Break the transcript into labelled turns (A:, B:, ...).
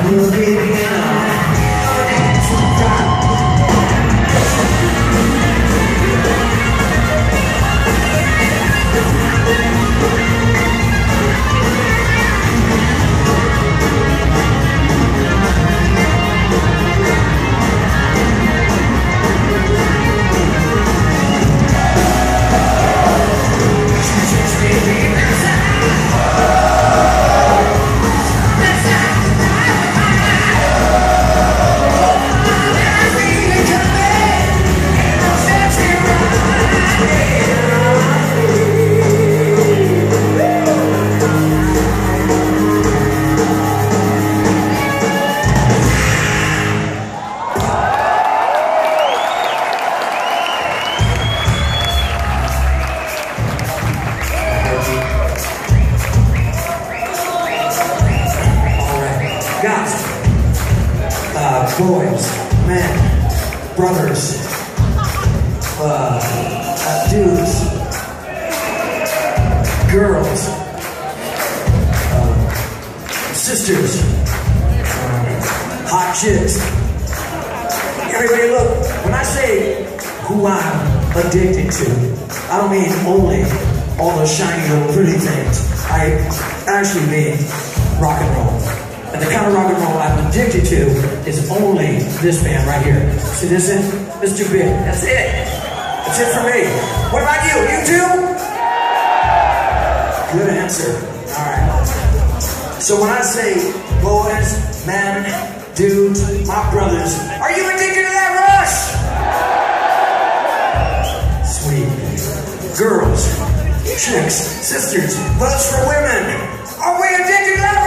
A: Boys, men, brothers, dudes, girls, sisters, hot chicks. Everybody look, when I say who I'm addicted to, I don't mean only all those shiny little pretty things. I actually mean rock and roll. And the kind of rock and roll I'm addicted to is only this band right here. See this in? It's too big. That's it. That's it for me. What about you? You too? Good answer. All right. So when I say boys, men, dudes, my brothers, are you addicted to that rush? Sweet. Girls, chicks, sisters, votes for women. Are we addicted to that